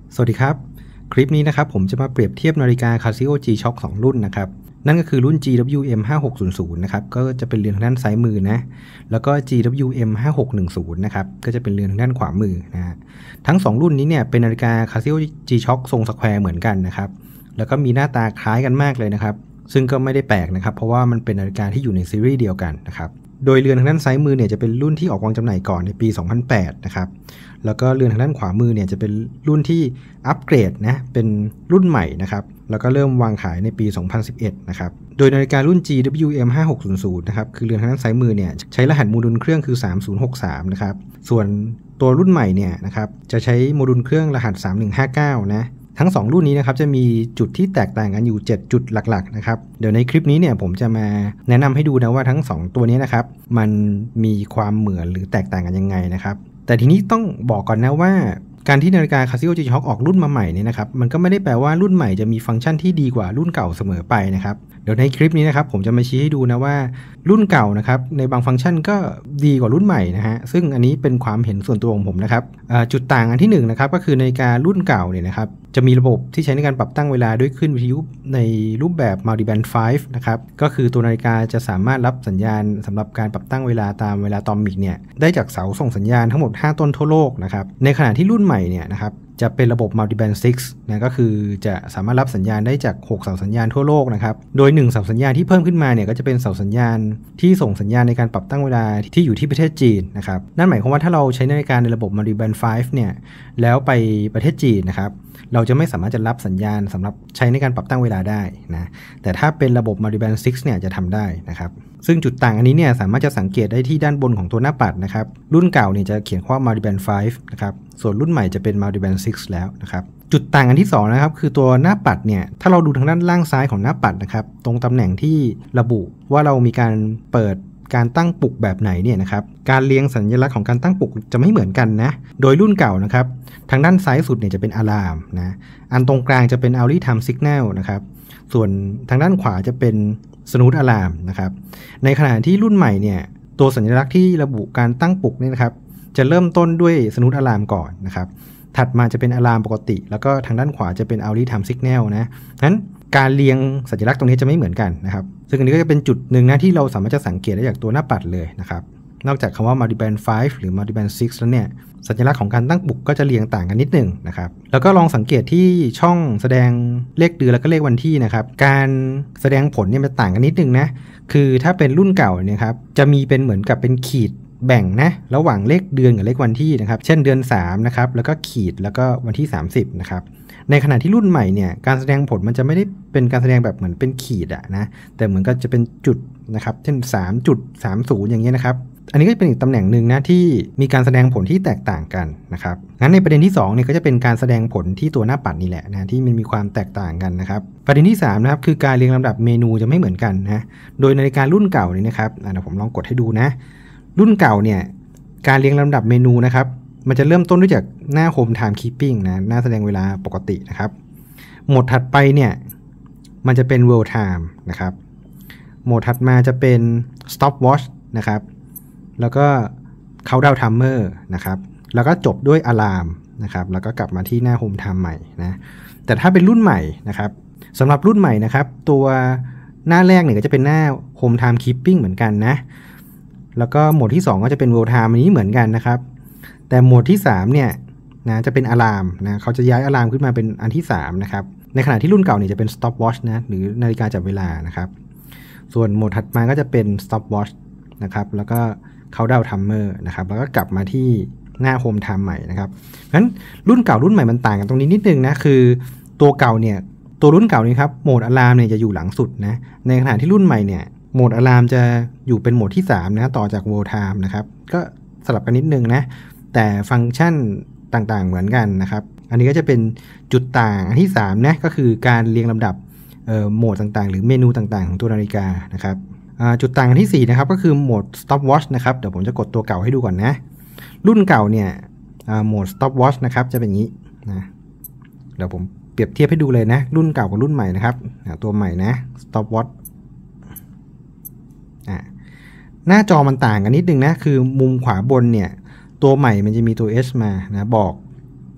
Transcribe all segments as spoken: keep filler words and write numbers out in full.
สวัสดีครับคลิปนี้นะครับผมจะมาเปรียบเทียบนาฬิกา Casio G-Shock สองรุ่นนะครับนั่นก็คือรุ่น จี ดับเบิลยู เอ็ม ห้าหกศูนย์ศูนย์ นะครับก็จะเป็นเรือนทางด้านซ้ายมือนะแล้วก็ จี ดับเบิลยู เอ็ม ห้าหกหนึ่งศูนย์ นะครับก็จะเป็นเรือนทางด้านขวามือนะฮะทั้งสองรุ่นนี้เนี่ยเป็นนาฬิกา Casio G-Shock ทรงสแควร์เหมือนกันนะครับแล้วก็มีหน้าตาคล้ายกันมากเลยนะครับซึ่งก็ไม่ได้แปลกนะครับเพราะว่ามันเป็นนาฬิกาที่อยู่ในซีรีส์เดียวกันนะครับโดยเรือนทางด้านซ้ายมือเนี่ยจะเป็นรุ่นที่ออกวางจำหน่ายก่อนในปีสองพันแปดนะครับแล้วก็เรือนทางด้านขวามือเนี่ยจะเป็นรุ่นที่อัปเกรดนะเป็นรุ่นใหม่นะครับแล้วก็เริ่มวางขายในปีสองพันสิบเอ็ดนะครับโดยนาฬิการุ่น จี ดับเบิลยู เอ็ม ห้าหกศูนย์ศูนย์ นะครับคือเรือนทางด้านซ้ายมือเนี่ยใช้รหัสโมดูลเครื่องคือสามศูนย์หกสามนะครับส่วนตัวรุ่นใหม่เนี่ยนะครับจะใช้โมดูลเครื่องรหัสสามหนึ่งห้าเก้านะทั้งสองรุ่นนี้นะครับจะมีจุดที่แตกต่างกันอยู่เจ็ดจุดหลักๆนะครับเดี๋ยวในคลิปนี้เนี่ยผมจะมาแนะนำให้ดูนะว่าทั้งสองตัวนี้นะครับมันมีความเหมือนหรือแตกต่างกันยังไงนะครับแต่ทีนี้ต้องบอกก่อนนะว่าการที่นาฬิกา Casio G-Shock ออกรุ่นมาใหม่เนี่ยนะครับมันก็ไม่ได้แปลว่ารุ่นใหม่จะมีฟังก์ชันที่ดีกว่ารุ่นเก่าเสมอไปนะครับเดี๋ยวในคลิปนี้นะครับผมจะมาชี้ให้ดูนะว่ารุ่นเก่านะครับในบางฟังก์ชันก็ดีกว่ารุ่นใหม่นะฮะซึ่งอันนี้เป็นความเห็นส่วนตัวของผมนะครับจุดต่างอันที่หนึ่งนะครับก็คือนาฬิการุ่นเก่าเนี่ยนะครับจะมีระบบที่ใช้ในการปรับตั้งเวลาด้วยคลื่นวิทยุในรูปแบบ Multiband ไฟว์ นะครับก็คือตัวนาฬิกาจะสามารถรับสัญญาณสำหรับการปรับตั้งเวลาตามเวลาอะตอมิกเนี่ยได้จากเสาส่งสัญญาณทั้งหมดห้าต้นทั่วโลกนะครับในขณะที่รุ่นใหม่เนี่ยนะครับจะเป็นระบบ Multiband ซิกซ์นะก็คือจะสามารถรับสัญญาณได้จากหกเสาสัญญาณทั่วโลกนะครับโดยหนึ่งเสาสัญญาณที่เพิ่มขึ้นมาเนี่ยก็จะเป็นเสาสัญญาณที่ส่งสัญญาณในการปรับตั้งเวลาที่อยู่ที่ประเทศจีนนะครับนั่นหมายความว่าถ้าเราใช้นาฬิกาในระบบ Multiband ไฟว์ เนี่ยแล้วไปประเทศจีนนะครับเราจะไม่สามารถจะรับสัญญาณสำหรับใช้ในการปรับตั้งเวลาได้นะแต่ถ้าเป็นระบบ Multiband ซิกซ์เนี่ยจะทำได้นะครับซึ่งจุดต่างอันนี้เนี่ยสามารถจะสังเกตได้ที่ด้านบนของตัวหน้าปัดนะครับรุ่นเก่าเนี่ยจะเขียนว่า Multiband ไฟว์ นะครับส่วนรุ่นใหม่จะเป็น Multiband ซิกซ์แล้วนะครับจุดต่างอันที่สองนะครับคือตัวหน้าปัดเนี่ยถ้าเราดูทางด้านล่างซ้ายของหน้าปัดนะครับตรงตำแหน่งที่ระบุว่าเรามีการเปิดการตั้งปลุกแบบไหนเนี่ยนะครับการเรียงสัญลักษณ์ของการตั้งปลุกจะไม่เหมือนกันนะโดยรุ่นเก่านะครับทางด้านซ้ายสุดเนี่ยจะเป็นอะลามนะอันตรงกลางจะเป็น hourly time signal นะครับส่วนทางด้านขวาจะเป็น snooze alarm นะครับในขณะที่รุ่นใหม่เนี่ยตัวสัญลักษณ์ที่ระบุการตั้งปลุกเนี่ยนะครับจะเริ่มต้นด้วย snooze alarm ก่อนนะครับถัดมาจะเป็นอะลามปกติแล้วก็ทางด้านขวาจะเป็น hourly time signal นะงั้นการเรียงสัญลักษณ์ตรงนี้จะไม่เหมือนกันนะครับซึ่งอันนี้ก็จะเป็นจุดหนึ่งนะที่เราสามารถจะสังเกตได้จากตัวหน้าปัดเลยนะครับนอกจากคำว่า Multiband ไฟว์ หรือ Multiband ซิกซ์ แล้วเนี่ยสัญลักษณ์ของการตั้งปลุกก็จะเรียงต่างกันนิดหนึ่งนะครับแล้วก็ลองสังเกตที่ช่องแสดงเลขเดือนแล้วก็เลขวันที่นะครับการแสดงผลเนี่ยมันต่างกันนิดนึงนะคือถ้าเป็นรุ่นเก่าเนี่ยครับจะมีเป็นเหมือนกับเป็นขีดแบ่งนะระหว่างเลขเดือนกับเลขวันที่นะครับเช่นเดือนสามนะครับแล้วก็ขีดแล้วก็วันที่สามสิบนะครับในขณะที่รุ่นใหม่เนี่ยการแสดงผลมันจะไม่ได้เป็นการแสดงแบบเหมือนเป็นขีดอะนะแต่เหมือนกับจะเป็นจุดนะครับเช่น สามจุดสามศูนย์ อย่างเงี้ยนะครับอันนี้ก็เป็นอีกตำแหน่งหนึ่งนะที่มีการแสดงผลที่แตกต่างกันนะครับงั้นในประเด็นที่สองเนี่ยก็จะเป็นการแสดงผลที่ตัวหน้าปัดนี่แหละนะที่มันมีความแตกต่างกันนะครับประเด็นที่สามนะครับคือการเรียงลำดับเมนูจะไม่เหมือนกันนะโดยนาฬิการุ่นเก่านี่นะครับเดี๋ยวผมลองกดให้ดูนะรุ่นเก่าเนี่ยการเรียงลำดับเมนูนะครับมันจะเริ่มต้นด้วยจากหน้า Home Time Keeping นะหน้าแสดงเวลาปกตินะครับโหมดถัดไปเนี่ยมันจะเป็น World Time นะครับโหมดถัดมาจะเป็น Stop Watch นะครับแล้วก็ Countdown Timer นะครับแล้วก็จบด้วย Alarm นะครับแล้วก็กลับมาที่หน้า Home Time ใหม่นะแต่ถ้าเป็นรุ่นใหม่นะครับสำหรับรุ่นใหม่นะครับตัวหน้าแรกเนี่ยก็จะเป็นหน้า Home Time Keeping เหมือนกันนะแล้วก็โหมดที่สองก็จะเป็น World Time อันนี้เหมือนกันนะครับแต่โหมดที่สามเนี่ยนะจะเป็นอะลามนะเขาจะย้ายอะลามขึ้นมาเป็นอันที่สามนะครับในขณะที่รุ่นเก่าเนี่ยจะเป็น stop watch นะหรือนาฬิกาจับเวลานะครับส่วนโหมดถัดมาก็จะเป็น stop watch นะครับแล้วก็ countdown timer นะครับแล้วก็กลับมาที่หน้า home time ใหม่นะครับงั้นรุ่นเก่ารุ่นใหม่มันต่างกันตรงนี้นิดนึงนะคือตัวเก่าเนี่ยตัวรุ่นเก่านี้ครับโหมดอะลามเนี่ยจะอยู่หลังสุดนะในขณะที่รุ่นใหม่เนี่ยโหมดอะลามจะอยู่เป็นโหมดที่สามนะต่อจาก world time นะครับก็สลับกันนิดนึงนะแต่ฟังก์ชันต่างๆเหมือนกันนะครับอันนี้ก็จะเป็นจุดต่างอันที่สามนะก็คือการเรียงลำดับโหมดต่างๆหรือเมนูต่างๆของตัวนาฬิกานะครับจุดต่างอันที่สี่นะครับก็คือโหมด stop watch นะครับเดี๋ยวผมจะกดตัวเก่าให้ดูก่อนนะรุ่นเก่าเนี่ยโหมด stop watch นะครับจะเป็นอย่างนี้นะเดี๋ยวผมเปรียบเทียบให้ดูเลยนะรุ่นเก่ากับรุ่นใหม่นะครับตัวใหม่นะ stop watch หน้าจอมันต่างกันนิดนึงนะคือมุมขวาบนเนี่ยตัวใหม่มันจะมีตัว H มานะบอก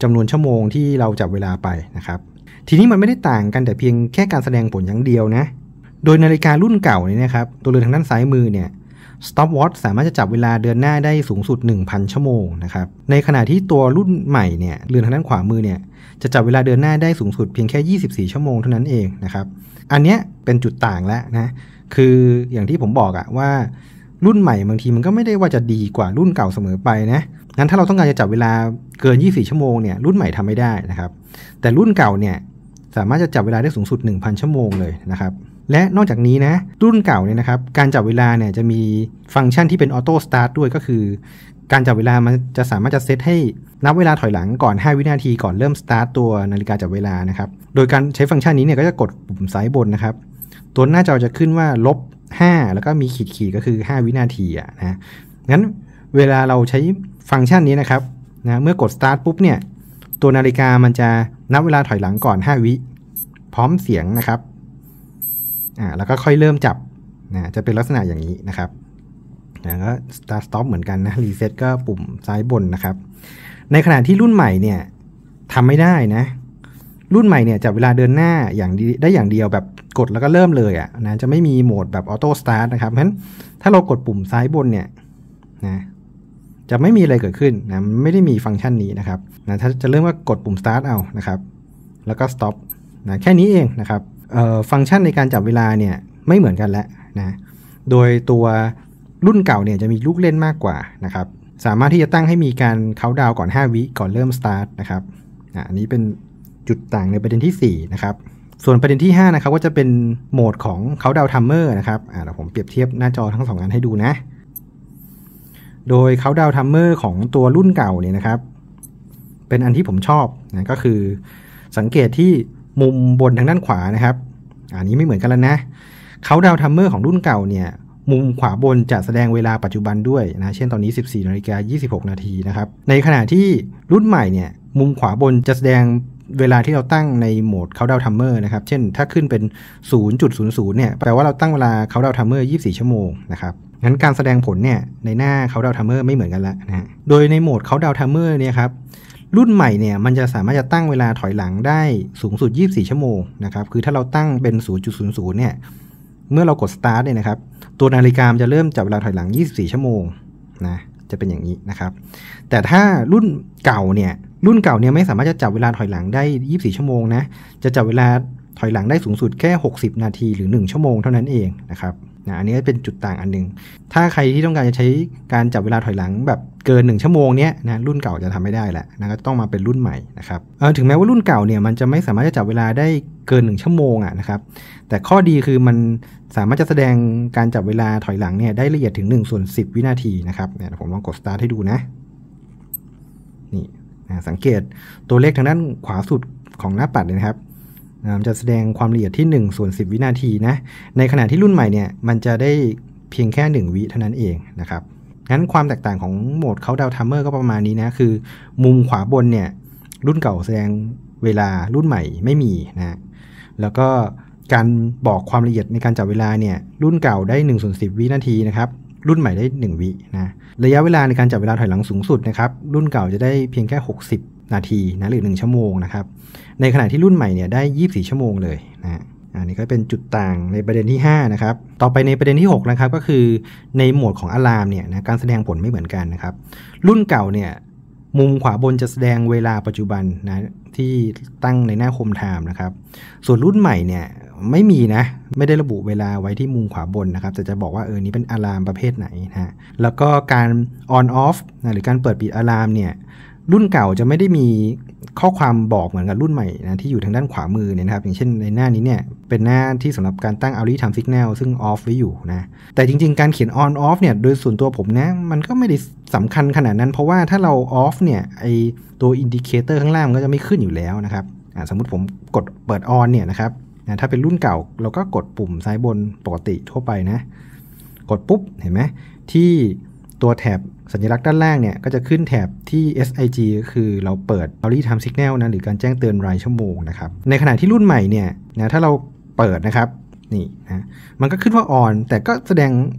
จำนวนชั่วโมงที่เราจับเวลาไปนะครับทีนี้มันไม่ได้ต่างกันแต่เพียงแค่การแสดงผลอย่างเดียวนะโดยนาฬิการุ่นเก่าเนี่ยนะครับตัวเรือนทางด้านซ้ายมือเนี่ย stopwatch สามารถจะจับเวลาเดินหน้าได้สูงสุด หนึ่งพัน ชั่วโมงนะครับในขณะที่ตัวรุ่นใหม่เนี่ยเรือนทางด้านขวามือเนี่ยจะจับเวลาเดินหน้าได้สูงสุดเพียงแค่ยี่สิบสี่ชั่วโมงเท่านั้นเองนะครับอันเนี้ยเป็นจุดต่างแล้วนะคืออย่างที่ผมบอกอะว่ารุ่นใหม่บางทีมันก็ไม่ได้ว่าจะดีกว่ารุ่นเก่าเสมอไปนะงั้นถ้าเราต้องการจะจับเวลาเกินยี่สิบสี่ชั่วโมงเนี่ยรุ่นใหม่ทำไม่ได้นะครับแต่รุ่นเก่าเนี่ยสามารถจะจับเวลาได้สูงสุด หนึ่งพัน ชั่วโมงเลยนะครับและนอกจากนี้นะรุ่นเก่าเนี่ยนะครับการจับเวลาเนี่ยจะมีฟังก์ชันที่เป็นออโต้สตาร์ทด้วยก็คือการจับเวลามันจะสามารถจะเซตให้นับเวลาถอยหลังก่อนห้าวินาทีก่อนเริ่มสตาร์ทตัวนาฬิกาจับเวลานะครับโดยการใช้ฟังก์ชันนี้เนี่ยก็จะกดปุ่มซ้ายบนนะครับตัวหน้าจอจะขึ้นว่าลบห้าแล้วก็มีขีดขีดก็คือห้าวินาทีอ่ะนะงั้นเวลาเราใช้ฟังก์ชันนี้นะครับนะเมื่อกด start ปุ๊บเนี่ยตัวนาฬิกามันจะนับเวลาถอยหลังก่อนห้าวิพร้อมเสียงนะครับอ่าแล้วก็ค่อยเริ่มจับนะจะเป็นลักษณะอย่างนี้นะครับนะก็ start stop เหมือนกันนะ reset ก็ปุ่มซ้ายบนนะครับในขณะที่รุ่นใหม่เนี่ยทำไม่ได้นะรุ่นใหม่เนี่ยจับเวลาเดินหน้าอย่างได้อย่างเดียวแบบกดแล้วก็เริ่มเลยอ่ะนะจะไม่มีโหมดแบบออโต้สตาร์ทนะครับเพราะฉะนั้นถ้าเรากดปุ่มซ้ายบนเนี่ยนะจะไม่มีอะไรเกิดขึ้นนะไม่ได้มีฟังก์ชันนี้นะครับนะถ้าจะเริ่มว่ากดปุ่ม start เอานะครับแล้วก็ stop นะแค่นี้เองนะครับเอ่อฟังก์ชันในการจับเวลาเนี่ยไม่เหมือนกันแล้วนะโดยตัวรุ่นเก่าเนี่ยจะมีลูกเล่นมากกว่านะครับสามารถที่จะตั้งให้มีการเคาน์ดาวน์ก่อนห้าวิก่อนเริ่ม start นะครับอันนี้เป็นจุดต่างในประเด็นที่สี่นะครับส่วนประเด็นที่ห้านะครับก็จะเป็นโหมดของ countdown timer นะครับอ่าเดี๋ยวผมเปรียบเทียบหน้าจอทั้งสองอันให้ดูนะโดย countdown timer ของตัวรุ่นเก่าเนี่ยนะครับเป็นอันที่ผมชอบนะก็คือสังเกตที่มุมบนทางด้านขวานะครับอันนี้ไม่เหมือนกันแล้วนะ countdown timer ของรุ่นเก่าเนี่ยมุมขวาบนจะแสดงเวลาปัจจุบันด้วยนะเช่นตอนนี้ สิบสี่นาฬิกายี่สิบหกนาทีนะครับในขณะที่รุ่นใหม่เนี่ยมุมขวาบนจะแสดงเวลาที่เราตั้งในโหมด countdown timer นะครับเช่นถ้าขึ้นเป็น ศูนย์จุดศูนย์ศูนย์ เนี่ยแปลว่าเราตั้งเวลา countdown timer ยี่สิบสี่ชั่วโมงนะครับงั้นการแสดงผลเนี่ยในหน้า countdown timer ไม่เหมือนกันแล้วนะโดยในโหมด countdown timer เนี่ยครับรุ่นใหม่เนี่ยมันจะสามารถจะตั้งเวลาถอยหลังได้สูงสุดยี่สิบสี่ชั่วโมงนะครับคือถ้าเราตั้งเป็น ศูนย์จุดศูนย์ศูนย์ เนี่ยเมื่อเรากด start เนี่ยนะครับตัวนาฬิกามันจะเริ่มจับเวลาถอยหลังยี่สิบสี่ชั่วโมงนะจะเป็นอย่างนี้นะครับแต่ถ้ารุ่นเก่าเนี่ยรุ่นเก่าเนี่ยไม่สามารถจะจับเวลาถอยหลังได้ยี่สิบสี่ชั่วโมงนะจะจับเวลาถอยหลังได้สูงสุดแค่หกสิบนาทีหรือหนึ่งชั่วโมงเท่านั้นเองนะครับนะอันนี้เป็นจุดต่างอันนึงถ้าใครที่ต้องการจะใช้การจับเวลาถอยหลังแบบเกินหนึ่งชั่วโมงเนี้ยนะรุ่นเก่าจะทำไม่ได้แหละนะก็ต้องมาเป็นรุ่นใหม่นะครับเออถึงแม้ว่ารุ่นเก่าเนี่ยมันจะไม่สามารถจะจับเวลาได้เกินหนึ่งชั่วโมงอ่ะนะครับแต่ข้อดีคือมันสามารถจะแสดงการจับเวลาถอยหลังเนี่ยได้ละเอียดถึงหนึ่งส่วนสิบวินาทีนะครับเนี่ยผมลองกด start ให้ดูนะนี่นะสังเกตตัวเลขทางด้านขวาสุดของหน้าปัดนะครับมันจะแสดงความละเอียดที่หนึ่งส่วนสิบวินาทีนะในขณะที่รุ่นใหม่เนี่ยมันจะได้เพียงแค่หนึ่งวิเท่านั้นเองนะครับงั้นความแตกต่างของโหมด countdown timer ก็ประมาณนี้นะคือมุมขวาบนเนี่ยรุ่นเก่าแสดงเวลารุ่นใหม่ไม่มีนะแล้วก็การบอกความละเอียดในการจับเวลาเนี่ยรุ่นเก่าได้หนึ่งส่วนสิบวินาทีนะครับรุ่นใหม่ได้หนึ่งวินะระยะเวลาในการจับเวลาถอยหลังสูงสุดนะครับรุ่นเก่าจะได้เพียงแค่หกสิบนาทีนะหรือหนึ่งชั่วโมงนะครับในขณะที่รุ่นใหม่เนี่ยได้ยี่สิบสี่ชั่วโมงเลยนะอันนี้ก็เป็นจุดต่างในประเด็นที่ห้านะครับต่อไปในประเด็นที่หกนะครับก็คือในโหมดของอะลามเนี่ยนะการแสดงผลไม่เหมือนกันนะครับรุ่นเก่าเนี่ยมุมขวาบนจะแสดงเวลาปัจจุบันนะที่ตั้งในหน้าโฮมไทม์นะครับส่วนรุ่นใหม่เนี่ยไม่มีนะไม่ได้ระบุเวลาไว้ที่มุมขวาบนนะครับแต่จะบอกว่าเออนี้เป็นอะลามประเภทไหนนะแล้วก็การ on off นะหรือการเปิดปิดอะลามเนี่ยรุ่นเก่าจะไม่ได้มีข้อความบอกเหมือนกับรุ่นใหม่นะที่อยู่ทางด้านขวามือเนี่ยนะครับอย่างเช่นในหน้านี้เนี่ยเป็นหน้าที่สำหรับการตั้ง hourly time signal ซึ่ง off ไว้อยู่นะแต่จริงๆการเขียน on off เนี่ยโดยส่วนตัวผมนะมันก็ไม่ได้สำคัญขนาดนั้นเพราะว่าถ้าเรา off เนี่ยไอตัว indicator ข้างล่างมันก็จะไม่ขึ้นอยู่แล้วนะครับสมมุติผมกดเปิด on เนี่ยนะครับถ้าเป็นรุ่นเก่าเราก็กดปุ่มซ้ายบนปกติทั่วไปนะกดปุ๊บเห็นไหมที่ตัวแถบสัญลักษณ์ด้านล่างเนี่ยก็จะขึ้นแถบที่ เอส ไอ จี ก็คือเราเปิด hourly time signal นะหรือการแจ้งเตือนรายชั่วโมงนะครับในขณะที่รุ่นใหม่เนี่ยนะถ้าเราเปิดนะครับนี่นะมันก็ขึ้นว่า on แต่ก็แสดง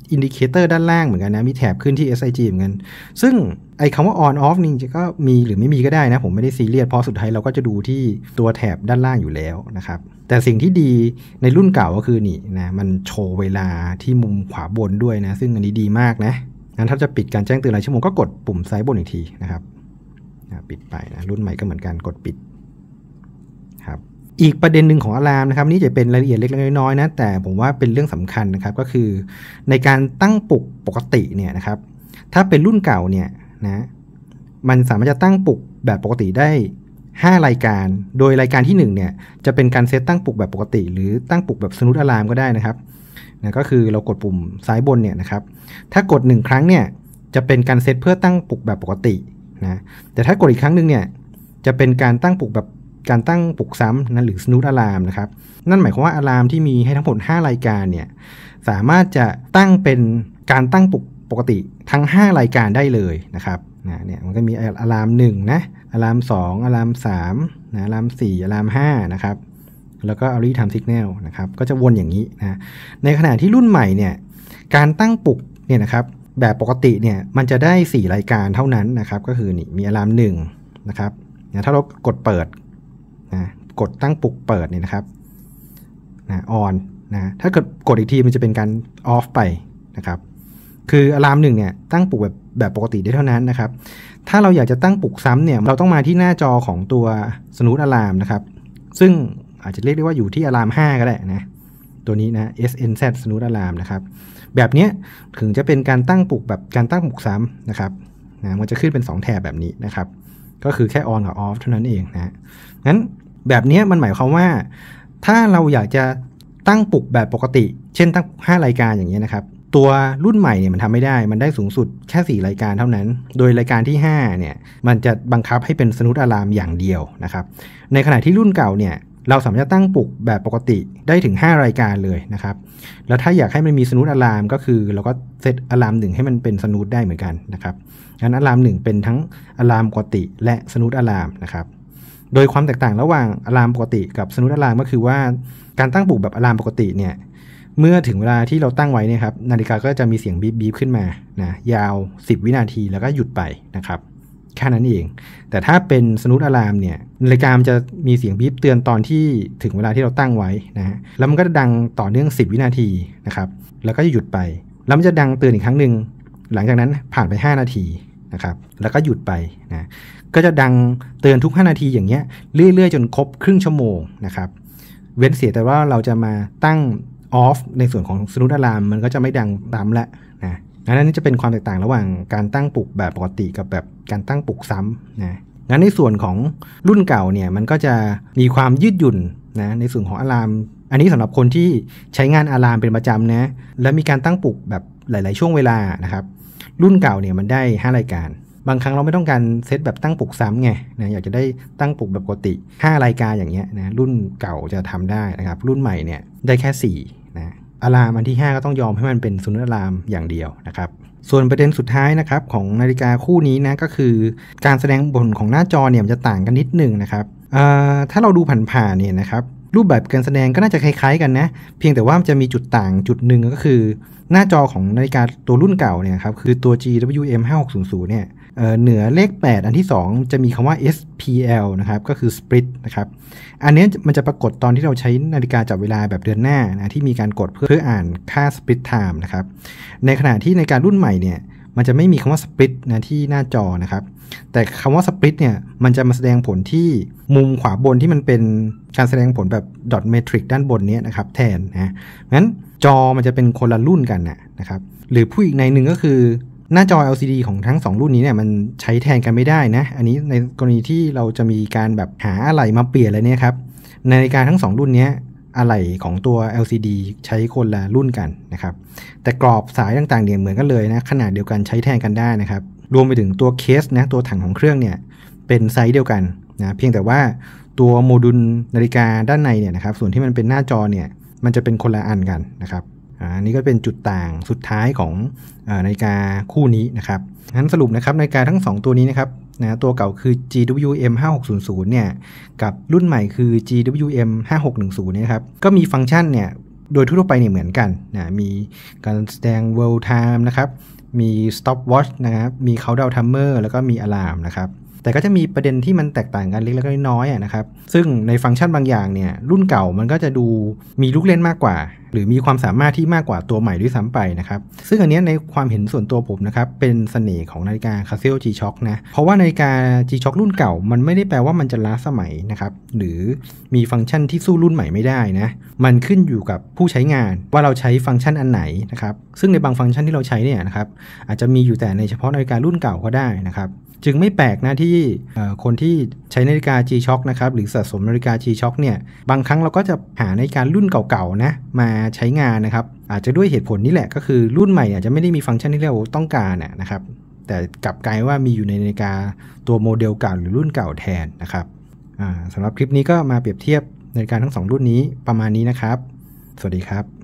อินดิเคเตอร์ด้านล่างเหมือนกันนะมีแถบขึ้นที่ เอส ไอ จี เหมือนกันซึ่งไอ้คำว่า on off นี่ก็มีหรือไม่มีก็ได้นะผมไม่ได้ซีเรียสเพราะสุดท้ายเราก็จะดูที่ตัวแถบด้านล่างอยู่แล้วนะครับแต่สิ่งที่ดีในรุ่นเก่าก็คือนี่นะมันโชว์เวลาที่มุมขวาบนด้วยนะซึ่งอันนี้ดีมากนะงั้นถ้าจะปิดการแจ้งเตือนรายชั่วโมงก็กดปุ่มซ้ายบนอีกทีนะครับปิดไปนะรุ่นใหม่ก็เหมือนกันกดปิดครับอีกประเด็นหนึ่งของอะลามนะครับนี่จะเป็นรายละเอียดเล็กๆน้อยๆนะแต่ผมว่าเป็นเรื่องสำคัญนะครับก็คือในการตั้งปลุกปกติเนี่ยนะครับถ้าเป็นรุ่นเก่าเนี่ยนะมันสามารถจะตั้งปลุกแบบปกติได้ห้ารายการโดยรายการที่หนึ่งเนี่ยจะเป็นการเซตตั้งปลุกแบบปกติหรือตั้งปลุกแบบสนุตอะลามก็ได้นะครับนะก็คือเรากดปุ่มซ้ายบนเนี่ยนะครับถ้ากดหนึ่งครั้งเนี่ยจะเป็นการเซตเพื่อตั้งปลุกแบบปกตินะแต่ถ้ากดอีกครั้งนึงเนี่ยจะเป็นการตั้งปลุกแบบการตั้งปลุกซ้ำนะหรือ snooze alarm นะครับนั่นหมายความว่าอะลามที่มีให้ทั้งหมดห้ารายการเนี่ยสามารถจะตั้งเป็นการตั้งปลุกปกติทั้งห้ารายการได้เลยนะครับนะเนี่ยมันก็มีอะลามหนึ่งนะอะลามสองอะลามสามนะอะลามสี่อะลามห้านะครับแล้วก็ early time signal นะครับก็จะวนอย่างนี้นะในขณะที่รุ่นใหม่เนี่ยการตั้งปลุกเนี่ยนะครับแบบปกติเนี่ยมันจะได้สี่รายการเท่านั้นนะครับก็คือนี่มีอะลามหนึ่งนะครับนะถ้าเรากดเปิดนะกดตั้งปลุกเปิดเนี่ยนะครับนะ on นะถ้าเกิดกดอีกทีมันจะเป็นการ off ไปนะครับคืออะลามหนึ่งเนี่ยตั้งปลุกแบบแบบปกติได้เท่านั้นนะครับถ้าเราอยากจะตั้งปลุกซ้ำเนี่ยเราต้องมาที่หน้าจอของตัว snooze alarm นะครับซึ่งอาจจะเรียกได้ว่าอยู่ที่อะลามห้าก็ได้นะตัวนี้นะ เอส เอ็น แซด snooze alarm นะครับแบบนี้ถึงจะเป็นการตั้งปลุกแบบการตั้งปลุกซ้ำนะครับนะมันจะขึ้นเป็นสองแถบแบบนี้นะครับก็คือแค่ on กับ off เท่านั้นเองนะงั้นแบบนี้มันหมายความว่าถ้าเราอยากจะตั้งปลุกแบบปกติเช่นตั้งห้ารายการอย่างเงี้ยนะครับตัวรุ่นใหม่เนี่ยมันทำไม่ได้มันได้สูงสุดแค่สี่รายการเท่านั้นโดยรายการที่ห้าเนี่ยมันจะบังคับให้เป็นสนุตอะลามอย่างเดียวนะครับในขณะที่รุ่นเก่าเนี่ยเราสามารถตั้งปลุกแบบปกติได้ถึงห้ารายการเลยนะครับแล้วถ้าอยากให้มันมีสนุตอะลามก็คือเราก็เซตอะลามหนึ่งให้มันเป็นสนุตได้เหมือนกันนะครับงั้นอะลามหนึ่งเป็นทั้งอะลามปกติและสนุตอะลามนะครับโดยความแตกต่างระหว่างอะลามปกติกับสนุตอะลามก็คือว่าการตั้งปลุกแบบอะลามปกติเนี่ยเมื่อถึงเวลาที่เราตั้งไว้เนี่ยครับนาฬิกาก็จะมีเสียงบีบบีบขึ้นมานะยาวสิบวินาทีแล้วก็หยุดไปนะครับแค่นั้นเองแต่ถ้าเป็นสนุตอะลามเนี่ยนาฬิกามันจะมีเสียงบีบเตือนตอนที่ถึงเวลาที่เราตั้งไว้นะฮะแล้วมันก็จะดังต่อเนื่องสิบวินาทีนะครับแล้วก็จะหยุดไปแล้วมันจะดังเตือนอีกครั้งนึงหลังจากนั้นผ่านไปห้านาทีนะครับแล้วก็หยุดไปนะก็จะดังเตือนทุกห้านาทีอย่างเงี้ยเรื่อยๆจนครบครึ่งชั่วโมงนะครับเว้นเสียแต่ว่าเราจะมาตั้งoff ในส่วนของ snooze alarm มันก็จะไม่ดังตามละนะนั่นจะเป็นความแตกต่างระหว่างการตั้งปลุกแบบปกติกับแบบการตั้งปลุกซ้ำนะงั้นในส่วนของรุ่นเก่าเนี่ยมันก็จะมีความยืดหยุ่นนะในส่วนของอะลามอันนี้สำหรับคนที่ใช้งานอะลามเป็นประจำนะและมีการตั้งปลุกแบบหลายๆช่วงเวลานะครับรุ่นเก่าเนี่ยมันได้ห้ารายการบางครั้งเราไม่ต้องการเซตแบบตั้งปลุกซ้ำไงนะอยากจะได้ตั้งปลุกแบบปกติห้ารายการอย่างเงี้ยนะรุ่นเก่าจะทำได้นะครับรุ่นใหม่เนี่ยได้แค่สี่นะอะลามอันที่ห้าก็ต้องยอมให้มันเป็นสนุตอะลามอย่างเดียวนะครับส่วนประเด็นสุดท้ายนะครับของนาฬิกาคู่นี้นะก็คือการแสดงผลของหน้าจอเนี่ยมันจะต่างกันนิดนึงนะครับถ้าเราดูผ่านๆเนี่ยนะครับรูปแบบการแสดงก็น่าจะคล้ายๆกันนะเพียงแต่ว่ามันจะมีจุดต่างจุดหนึ่งก็คือหน้าจอของนาฬิกาตัวรุ่นเก่าเนี่ยครับคือตัว จี ดับเบิลยู เอ็ม ห้าหกศูนย์ศูนย์ เนี่ยเอ่อเหนือเลขแปดอันที่สองจะมีคำว่า เอส พี แอล นะครับก็คือ split นะครับอันนี้มันจะปรากฏตอนที่เราใช้นาฬิกาจับเวลาแบบเดือนหน้านะที่มีการกดเพื่อเพื่ออ่านค่า split time นะครับในขณะที่นาฬิการุ่นใหม่เนี่ยมันจะไม่มีคำว่า split นะที่หน้าจอนะครับแต่คำว่า split เนี่ยมันจะมาแสดงผลที่มุมขวาบนที่มันเป็นการแสดงผลแบบ dot matrix ด้านบนนี้นะครับแทนนะงั้นจอมันจะเป็นคนละรุ่นกันนะครับหรือผู้อีกในหนึ่งก็คือหน้าจอ แอล ซี ดี ของทั้งสองรุ่นนี้เนี่ยมันใช้แทนกันไม่ได้นะอันนี้ในกรณีที่เราจะมีการแบบหาอะไหล่มาเปลี่ยนอะไรเนี่ยครับในนาฬิกาทั้งสองรุ่นนี้อะไหล่ของตัว แอล ซี ดี ใช้คนละรุ่นกันนะครับแต่กรอบสายต่างๆเนี่ยเหมือนกันเลยนะขนาดเดียวกันใช้แทนกันได้นะครับรวมไปถึงตัวเคสนะตัวถังของเครื่องเนี่ยเป็นไซส์เดียวกันนะเพียงแต่ว่าตัวโมดูลนาฬิกาด้านในเนี่ยนะครับส่วนที่มันเป็นหน้าจอเนี่ยมันจะเป็นคนละอันกันนะครับอันนี้ก็เป็นจุดต่างสุดท้ายของนาฬิกาคู่นี้นะครับงั้นสรุปนะครับนาฬิกาทั้งสองตัวนี้นะครับนะตัวเก่าคือ จี ดับเบิลยู เอ็ม ห้าหกศูนย์ศูนย์ เนี่ยกับรุ่นใหม่คือ จี ดับเบิลยู เอ็ม ห้าหกหนึ่งศูนย์ เนี่ยครับก็มีฟังก์ชันเนี่ยโดยทั่วไปเนี่ยเหมือนกันนะมีการแสดง world time นะครับมี stop watch นะครับมี countdown timer แล้วก็มี alarm นะครับแต่ก็จะมีประเด็นที่มันแตกต่างกันเล็กๆน้อยๆนะครับซึ่งในฟังก์ชันบางอย่างเนี่ยรุ่นเก่ามันก็จะดูมีลูกเล่นมากกว่าหรือมีความสามารถที่มากกว่าตัวใหม่ด้วยซ้ำไปนะครับซึ่งอันนี้ในความเห็นส่วนตัวผมนะครับเป็นเสน่ห์ของนาฬิกา Casio G-Shock นะเพราะว่านาฬิกา G-Shock รุ่นเก่ามันไม่ได้แปลว่ามันจะล้าสมัยนะครับหรือมีฟังก์ชันที่สู้รุ่นใหม่ไม่ได้นะมันขึ้นอยู่กับผู้ใช้งานว่าเราใช้ฟังก์ชันอันไหนนะครับซึ่งในบางฟังก์ชันที่เราใช้เนี่ยนะครับอาจจะมีอยู่แต่ในเฉพาะนาฬิการุ่นเก่าก็ได้นะครับจึงไม่แปลกนะที่คนที่ใช้นาฬิกา G-Shock นะครับหรือสะสมนาฬิกา G-Shock เนี่ยบางครั้งเราก็จะหานาฬิการุ่นเก่าๆนะมาใช้งานนะครับอาจจะด้วยเหตุผลนี้แหละก็คือรุ่นใหม่อาจจะไม่ได้มีฟังก์ชันที่เราต้องการนะครับแต่กลับกลายว่ามีอยู่ในนาฬิกาตัวโมเดลเก่าหรือรุ่นเก่าแทนนะครับสำหรับคลิปนี้ก็มาเปรียบเทียบนาฬิกาทั้งสองรุ่นนี้ประมาณนี้นะครับสวัสดีครับ